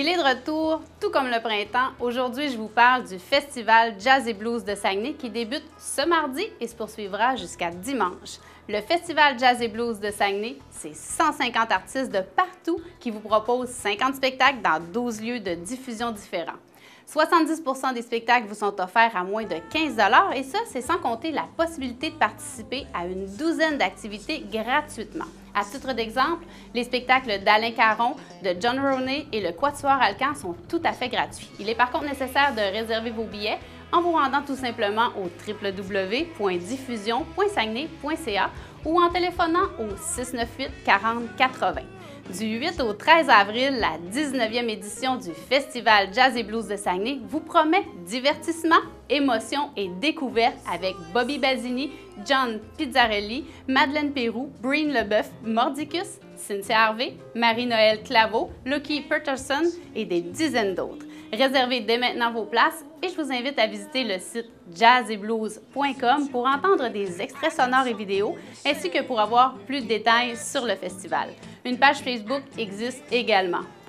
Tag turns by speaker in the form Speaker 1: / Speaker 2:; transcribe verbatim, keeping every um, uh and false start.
Speaker 1: Il est de retour, tout comme le printemps. Aujourd'hui, je vous parle du Festival Jazz et Blues de Saguenay qui débute ce mardi et se poursuivra jusqu'à dimanche. Le Festival Jazz et Blues de Saguenay, c'est cent cinquante artistes de partout qui vous proposent cinquante spectacles dans douze lieux de diffusion différents. soixante-dix pour cent des spectacles vous sont offerts à moins de quinze dollars et ça, c'est sans compter la possibilité de participer à une douzaine d'activités gratuitement. À titre d'exemple, les spectacles d'Alain Caron, de John Roney et le Quatuor Alcan sont tout à fait gratuits. Il est par contre nécessaire de réserver vos billets en vous rendant tout simplement au w w w point diffusion point saguenay point c a ou en téléphonant au six neuf huit quarante quatre-vingts. Du huit au treize avril, la dix-neuvième édition du Festival Jazz et Blues de Saguenay vous promet divertissement, émotion et découverte avec Bobby Basini, John Pizzarelli, Madeleine Pérou, Breen Leboeuf, Mordicus, Cynthia Harvey, Marie-Noël Claveau, Lucky Peterson et des dizaines d'autres. Réservez dès maintenant vos places et je vous invite à visiter le site jazz et blues point com pour entendre des extraits sonores et vidéos, ainsi que pour avoir plus de détails sur le festival. Une page Facebook existe également.